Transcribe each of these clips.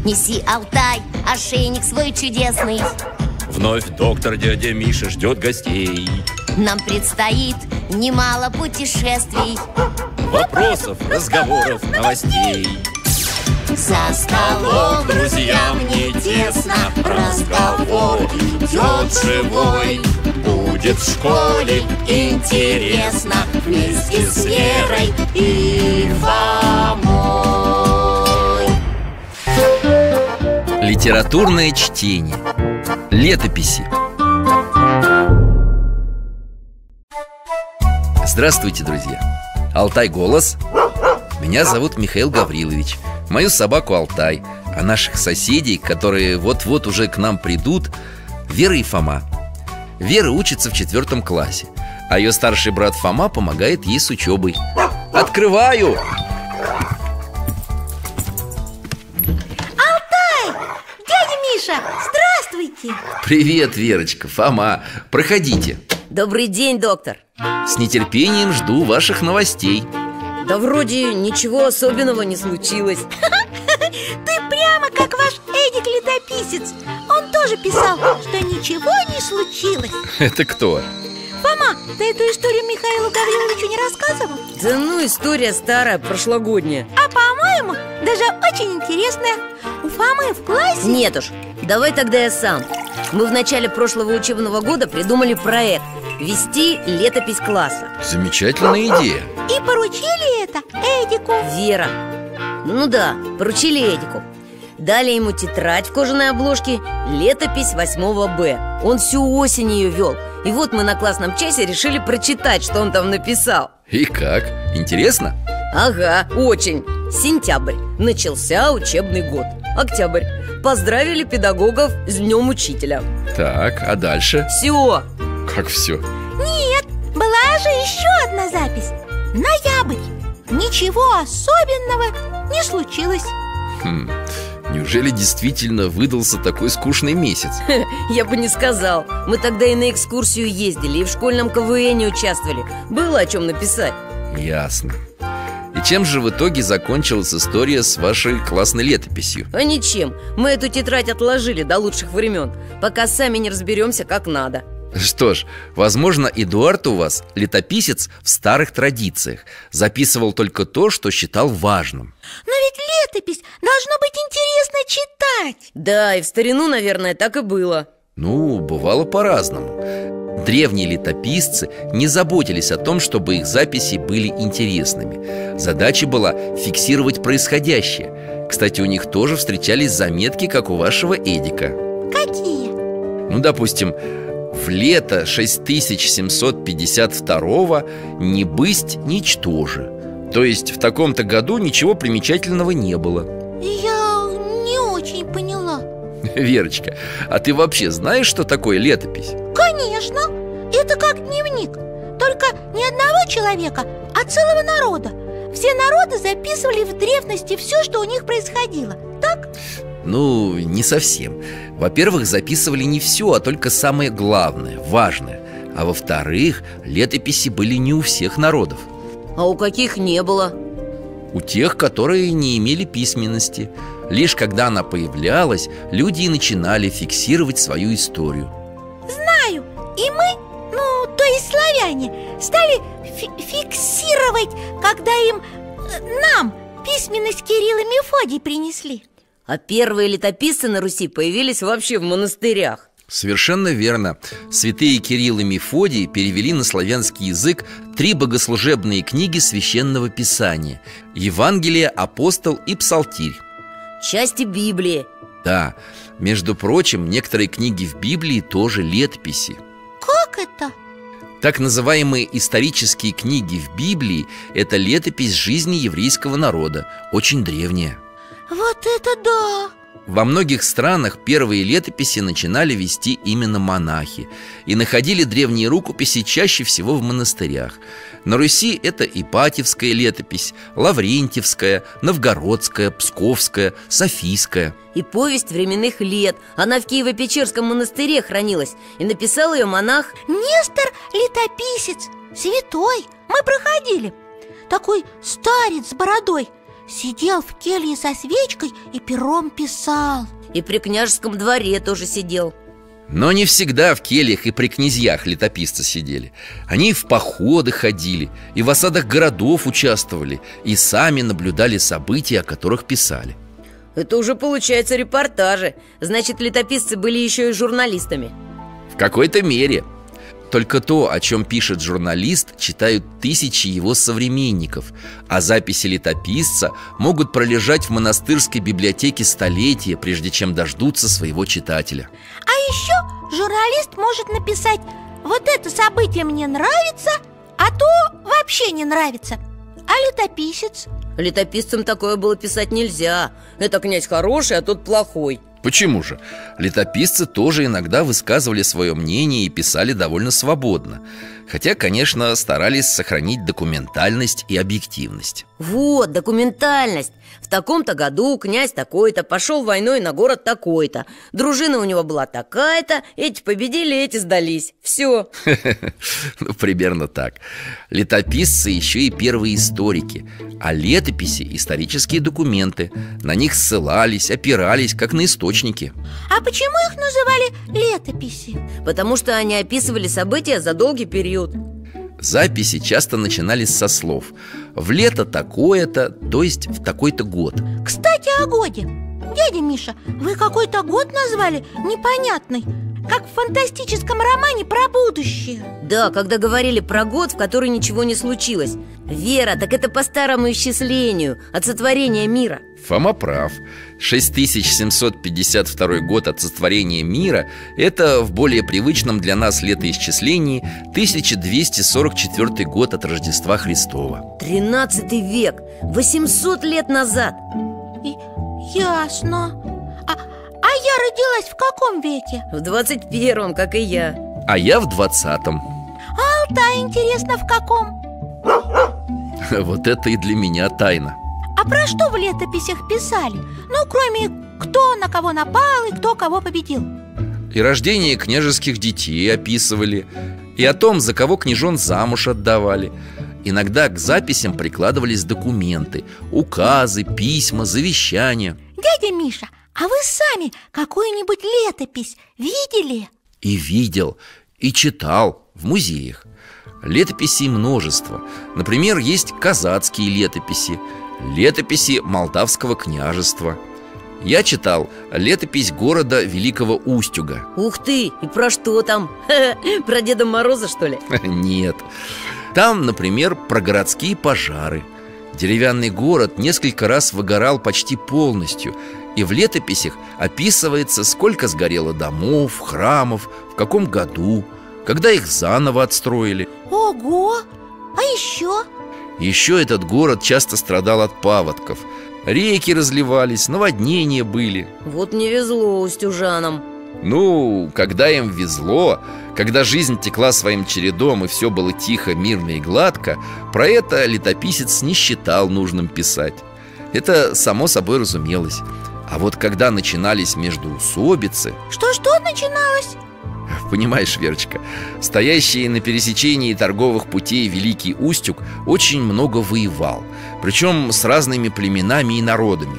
Неси, Алтай, ошейник свой чудесный. Вновь доктор дядя Миша ждет гостей. Нам предстоит немало путешествий, Вопросов, разговоров, новостей. за столом друзьям не тесно, разговор идет живой. Будет в школе Интересно вместе с Верой и Фомой. Литературное чтение. Летописи. Здравствуйте, друзья! Алтай голос. Меня зовут Михаил Гаврилович. Мою собаку Алтай. А наших соседей, которые вот-вот уже к нам придут, Вера и Фома. Вера учится в 4 классе, а ее старший брат Фома помогает ей с учебой. Открываю! Дядя Миша, здравствуйте! Привет, Верочка, Фома, проходите. Добрый день, доктор. С нетерпением жду ваших новостей. Да вроде ничего особенного не случилось. Ты прямо как ваш Эдик-летописец. Он тоже писал, что ничего не случилось. Это кто? Фома, ты эту историю Михаилу Гавриловичу не рассказывал? Да ну, история старая, прошлогодняя. А по-моему, даже очень интересная. У Фомы в классе... Нет уж, давай тогда я сам. Мы в начале прошлого учебного года придумали проект «Вести летопись класса». Замечательная идея. И поручили это Эдику. Вера. Ну да, поручили Эдику. Дали ему тетрадь в кожаной обложке, летопись 8 Б. Он всю осень ее вел. И вот мы на классном часе решили прочитать, что он там написал. И как? Интересно? Ага, очень. Сентябрь. Начался учебный год. Октябрь. Поздравили педагогов с Днем Учителя. Так, а дальше? Все. Как все? Нет, была же еще одна запись. Ноябрь. Ничего особенного не случилось. Неужели действительно выдался такой скучный месяц? Я бы не сказал. Мы тогда и на экскурсию ездили, и в школьном КВНе участвовали. Было о чем написать. Ясно. И чем же в итоге закончилась история с вашей классной летописью? А ничем. Мы эту тетрадь отложили до лучших времен, пока сами не разберемся, как надо. Что ж, возможно, Эдуард у вас летописец в старых традициях. Записывал только то, что считал важным. Но ведь летопись должно быть интересно читать. Да, и в старину, наверное, так и было. Ну, бывало по-разному. Древние летописцы не заботились о том, чтобы их записи были интересными. Задача была фиксировать происходящее. Кстати, у них тоже встречались заметки, как у вашего Эдика. Какие? Ну, допустим, в лето 6752 не бысть ничтоже. То есть в таком-то году ничего примечательного не было. Я не очень поняла. Верочка, а ты вообще знаешь, что такое летопись? Конечно, это как дневник. Только не одного человека, а целого народа. Все народы записывали в древности все, что у них происходило. Так? Ну, не совсем. Во-первых, записывали не все, а только самое главное, важное. А во-вторых, летописи были не у всех народов. А у каких не было? У тех, которые не имели письменности. Лишь когда она появлялась, люди и начинали фиксировать свою историю. Знаю. И мы, то есть славяне, стали фиксировать, когда нам письменность Кирилл и Мефодий принесли. А первые летописцы на Руси появились вообще в монастырях. Совершенно верно. Святые Кирилл и Мефодий перевели на славянский язык 3 богослужебные книги Священного Писания: Евангелие, Апостол и Псалтирь. Части Библии. Да, между прочим, некоторые книги в Библии тоже летописи. Как это? Так называемые исторические книги в Библии – это летопись жизни еврейского народа, очень древняя. Вот это да! Во многих странах первые летописи начинали вести именно монахи и находили древние рукописи чаще всего в монастырях. На Руси это Ипатьевская летопись, Лаврентьевская, Новгородская, Псковская, Софийская. И повесть временных лет. Она в Киево-Печерском монастыре хранилась. И написал ее монах Нестор Летописец, святой. Мы проходили. Такой старец с бородой. сидел в келье со свечкой и пером писал. И при княжеском дворе тоже сидел. Но не всегда в кельях и при князьях летописцы сидели. Они в походы ходили, и в осадах городов участвовали, и сами наблюдали события, о которых писали. Это уже получается репортажи. Значит, летописцы были еще и журналистами. В какой-то мере. Только то, о чем пишет журналист, читают тысячи его современников, а записи летописца могут пролежать в монастырской библиотеке столетия, прежде чем дождутся своего читателя. А еще журналист может написать: вот это событие мне нравится, а то вообще не нравится. А летописец? Летописцам такое было писать нельзя. Это князь хороший, а тот плохой. Почему же? Летописцы тоже иногда высказывали свое мнение и писали довольно свободно. Хотя, конечно, старались сохранить документальность и объективность. Вот, документальность. В таком-то году князь такой-то пошел войной на город такой-то. Дружина у него была такая-то. Эти победили, эти сдались. Все. Ну, примерно так. Летописцы еще и первые историки, а летописи – исторические документы. На них ссылались, опирались, как на источники. А почему их называли летописи? Потому что они описывали события за долгий период. Записи часто начинались со слов: в лето такое-то, то есть в такой-то год. Кстати, о годе. Дядя Миша, вы какой-то год назвали непонятный, как в фантастическом романе про будущее. Да, когда говорили про год, в который ничего не случилось. Вера, так это по старому исчислению, от сотворения мира. Фома прав. 6752 год от сотворения мира – это в более привычном для нас летоисчислении 1244 год от Рождества Христова. 13 век, 800 лет назад. Ясно. А я родилась в каком веке? В 21-м, как и я. А я в 20-м. А Алтай, интересно, в каком? Вот это и для меня тайна. А про что в летописях писали? Ну, кроме кто на кого напал и кто кого победил. И рождение княжеских детей описывали, и о том, за кого княжон замуж отдавали. Иногда к записям прикладывались документы, указы, письма, завещания. Дядя Миша, а вы сами какую-нибудь летопись видели? И видел, и читал в музеях. Летописей множество. Например, есть казацкие летописи, летописи Молдавского княжества. Я читал летопись города Великого Устюга. Ух ты, и про что там? Про Деда Мороза, что ли? Нет. Там, например, про городские пожары. Деревянный город несколько раз выгорал почти полностью, и в летописях описывается, сколько сгорело домов, храмов, в каком году, когда их заново отстроили. Ого! А еще? Еще этот город часто страдал от паводков. Реки разливались, наводнения были. Вот не везло устюжанам. Ну, когда им везло, когда жизнь текла своим чередом и все было тихо, мирно и гладко, про это летописец не считал нужным писать. Это само собой разумелось. А вот когда начинались междоусобицы... Что начиналось? Понимаешь, Верочка, стоящий на пересечении торговых путей Великий Устюг очень много воевал. Причем с разными племенами и народами.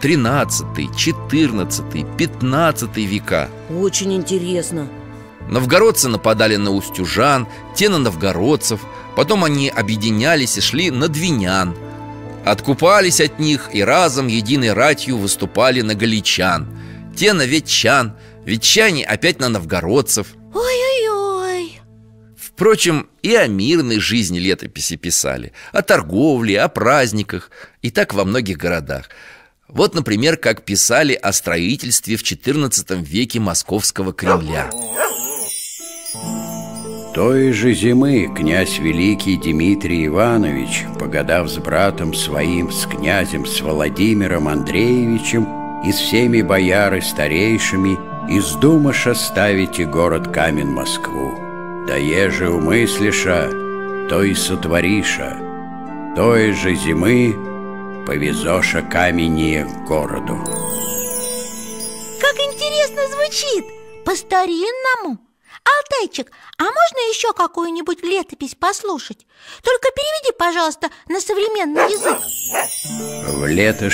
13-й, 14-й, 15-й века. Очень интересно. Новгородцы нападали на устюжан, те на новгородцев. Потом они объединялись и шли на двинян. Откупались от них и разом единой ратью выступали на галичан. Те на ветчан, ветчане опять на новгородцев. Ой-ой-ой. Впрочем, и о мирной жизни летописи писали, о торговле, о праздниках. И так во многих городах. Вот, например, как писали о строительстве в XIV веке Московского Кремля. Той же зимы князь Великий Дмитрий Иванович, погадав с братом своим, с князем, с Владимиром Андреевичем и с всеми бояры старейшими, издумаша ставить и город Камен Москву. Да еже умыслиша, то и сотвориша, той же зимы повезоша камени к городу. Как интересно звучит! По-старинному. А Алтайчик, а можно еще какую-нибудь летопись послушать? Только переведи, пожалуйста, на современный язык. В лето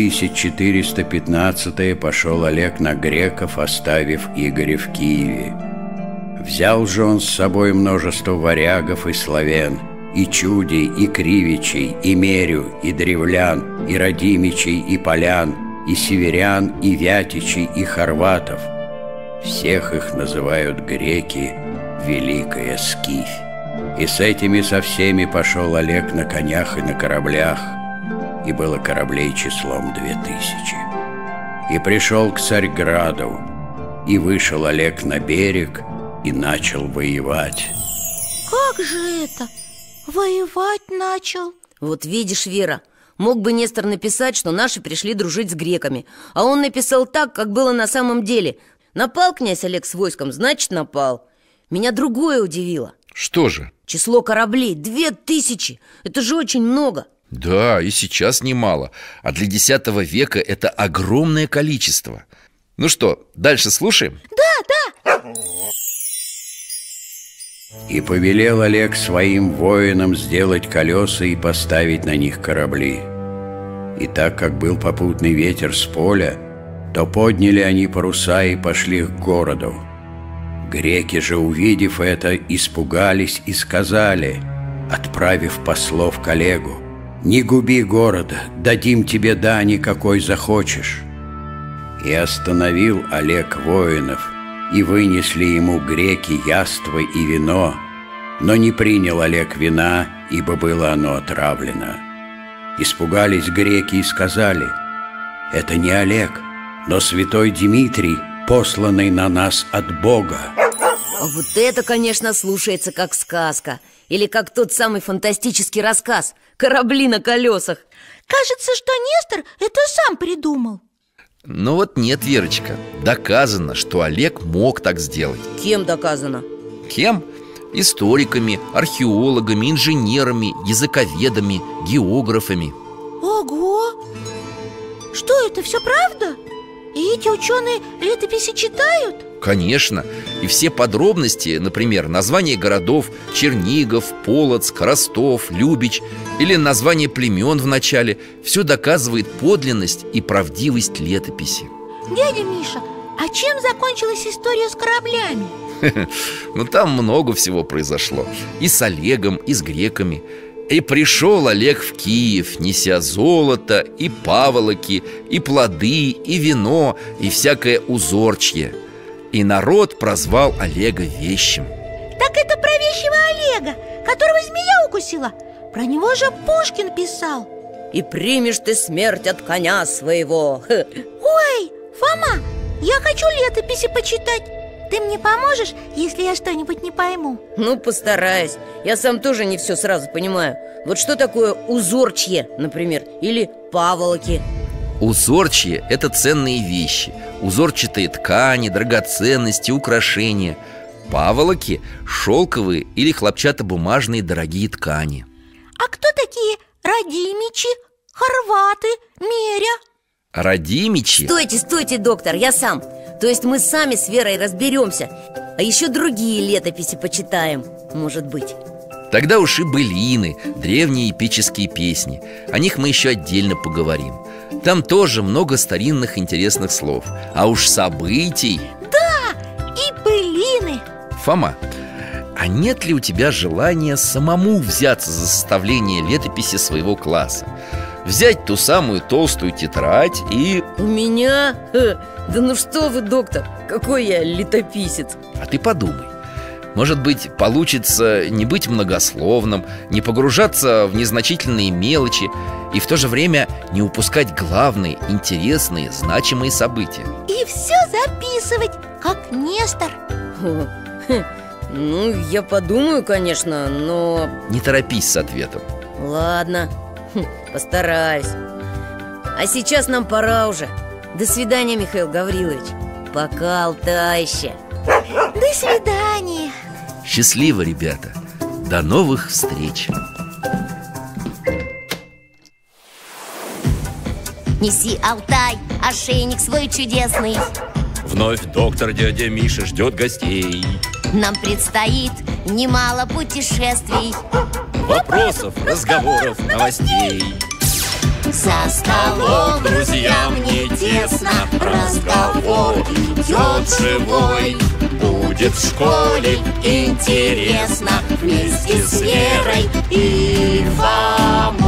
6415 пошел Олег на греков, оставив Игоря в Киеве. Взял же он с собой множество варягов и славян, и чудей, и кривичей, и мерю, и древлян, и радимичей, и полян, и северян, и вятичей, и хорватов. Всех их называют греки Великая Скифь. И с этими со всеми пошел Олег на конях и на кораблях, и было кораблей числом 2000. И пришел к Царьграду, и вышел Олег на берег, и начал воевать. Как же это? Воевать начал? Вот видишь, Вера, мог бы Нестор написать, что наши пришли дружить с греками, а он написал так, как было на самом деле. Напал князь Олег с войском, значит напал. Меня другое удивило. Что же? Число кораблей 2000. Это же очень много. Да, и сейчас немало. А для X века это огромное количество. Ну что, дальше слушаем? Да. И повелел Олег своим воинам сделать колеса и поставить на них корабли. И так как был попутный ветер с поля, то подняли они паруса и пошли к городу. Греки же, увидев это, испугались и сказали, отправив послов к Олегу: «Не губи города, дадим тебе дани, какой захочешь». И остановил Олег воинов, и вынесли ему греки яство и вино, но не принял Олег вина, ибо было оно отравлено. Испугались греки и сказали: «Это не Олег, но святой Дмитрий, посланный на нас от Бога». А вот это, конечно, слушается как сказка. Или как тот самый фантастический рассказ «Корабли на колесах». Кажется, что Нестор это сам придумал. Ну вот нет, Верочка. Доказано, что Олег мог так сделать. Кем доказано? Кем? Историками, археологами, инженерами, языковедами, географами. Ого! Что это, все правда? И эти ученые летописи читают? Конечно. И все подробности, например, название городов Чернигов, Полоцк, Ростов, Любич или название племен в начале, все доказывает подлинность и правдивость летописи. Дядя Миша, а чем закончилась история с кораблями? Ну там много всего произошло. И с Олегом, и с греками. И пришел Олег в Киев, неся золото, и паволоки, и плоды, и вино, и всякое узорчье. И народ прозвал Олега вещим. Так это про вещего Олега, которого змея укусила. Про него же Пушкин писал. И примешь ты смерть от коня своего. Ой, Фома, я хочу летописи почитать. Ты мне поможешь, если я что-нибудь не пойму? Ну, постараюсь. Я сам тоже не все сразу понимаю. Вот что такое узорчье, например, или паволоки? Узорчье – это ценные вещи. Узорчатые ткани, драгоценности, украшения. Паволоки – шелковые или хлопчатобумажные дорогие ткани. А кто такие радимичи, хорваты, меря? Радимичи? Стойте, доктор, я сам. То есть мы сами с Верой разберемся. А еще другие летописи почитаем, может быть. Тогда уж и былины, древние эпические песни. О них мы еще отдельно поговорим. Там тоже много старинных интересных слов. А уж событий... Да, и былины. Фома, а нет ли у тебя желания самому взяться за составление летописи своего класса? Взять ту самую толстую тетрадь и... У меня? Да ну что вы, доктор, какой я летописец. А ты подумай. Может быть, получится не быть многословным, не погружаться в незначительные мелочи и в то же время не упускать главные, интересные, значимые события. И все записывать, как Нестор. Ну, я подумаю, конечно, но... Не торопись с ответом. Ладно, постараюсь. А сейчас нам пора уже. До свидания, Михаил Гаврилович. Пока, Алтайще. До свидания. Счастливо, ребята. До новых встреч. Неси, Алтай, ошейник свой чудесный. Вновь доктор дядя Миша ждет гостей. Нам предстоит немало путешествий, Вопросов, разговоров, новостей. за столом друзьям не тесно, разговор идет живой. Будет в школе интересно вместе с Верой и Фомой.